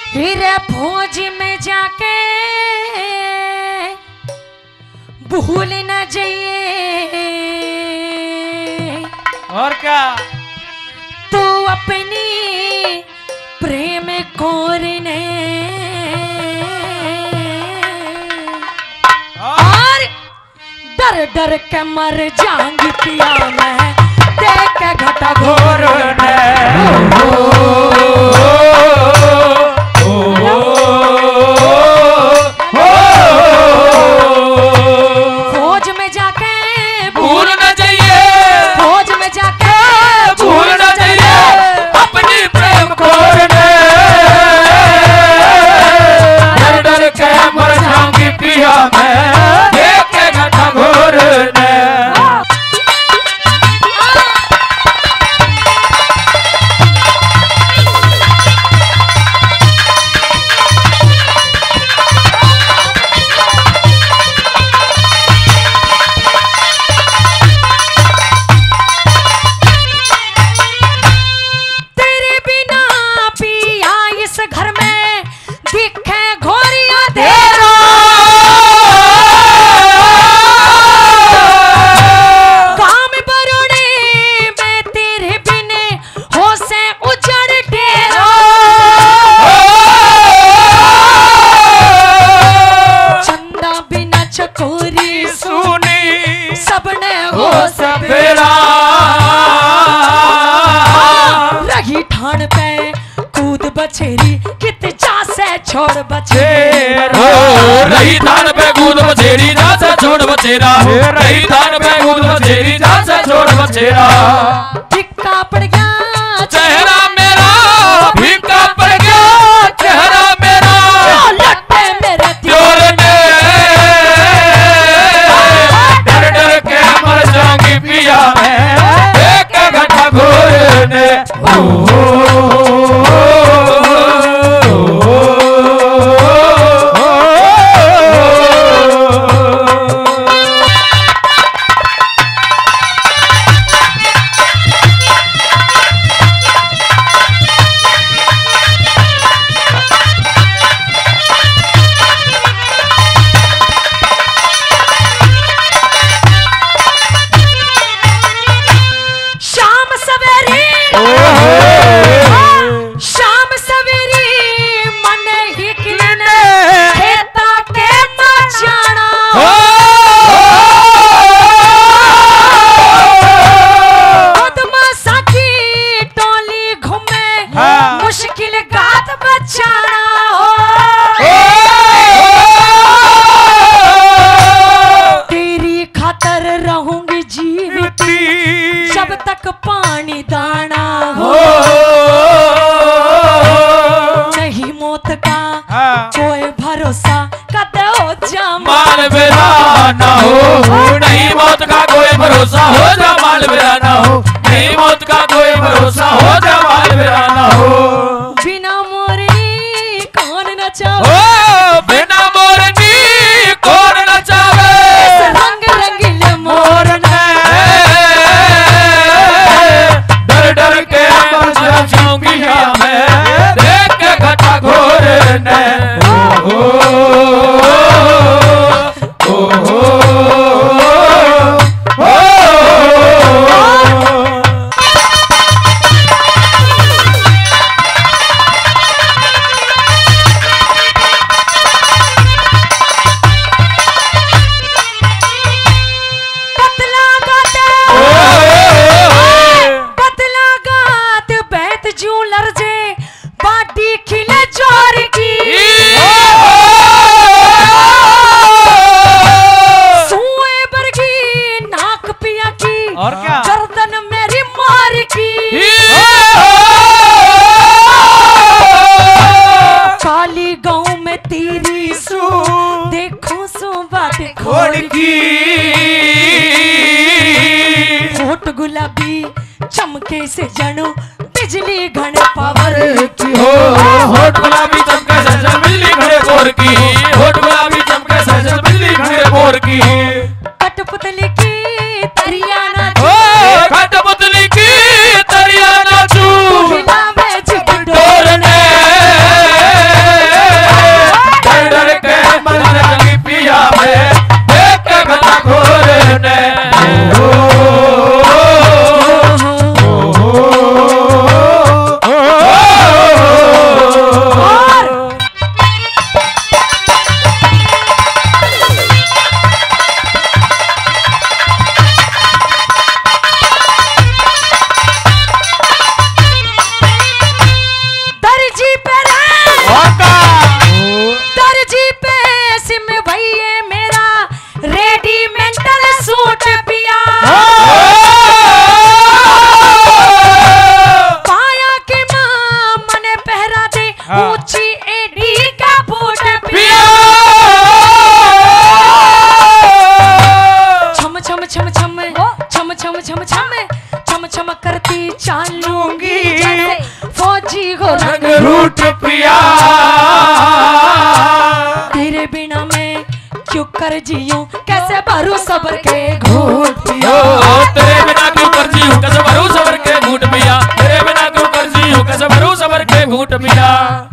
हीरे फौज में जाके भूल न जाइए और क्या तू अपनी प्रेम कोरने और डर डर के मर जाऊंगी पिया मैं देख के घटा घोर फौज में जाके भूल न जाइए फौज में जाके भूल न जाइए अपनी प्रेम कोरने डर डर के मर जाऊंगी पिया मैं देख के घटा घोरने बछेरी कित जा से छोड़ बछेरा रही धान पे कूद बछेरी जा से छोड़ बछेरा रही धान पे कूद बछेरी जा से छोड़ बछेरा फिक्का पड़ गया चेहरा मेरा फिक्का पड़ गया चेहरा मेरा लट्टे मेरे त्योर ने डर डर के मर जाऊंगी पिया मैं एक घटा घोरने जब तक पानी दाना हो नहीं मौत का कोई भरोसा कद हो जा माल मेरा ना हो नहीं मौत का कोई भरोसा हो जा माल मेरा ना हो नहीं मौत का कोई भरोसा हो जा माल मेरा ना हो बिना मोरनी कौन नचावे बिना मोरनी कौन नचावे रंग रंगीले मोरन डर के मर जाऊंगी मैं देख के घटा घोरने और क्या गर्दन मेरी मार की काली गांव में तेरी सू देखो सो बात खोड़ की होठ गुलाबी चमके से जनो बिजली घने पावर की हो होठ गुलाबी चमके से बिजली घने बोर की होठ गुलाबी चमके से बिजली घने बोर की कठपुतली की तरिया ना कठपुतली की तरिया ना कर जीऊं कैसे भरू सबर के घूट पिया। तेरे बिना क्यों कर जीऊं कैसे भरू सबर के घूट पिया। तेरे बिना क्यों कर जीऊं कैसे भरू सबर के घूट पिया।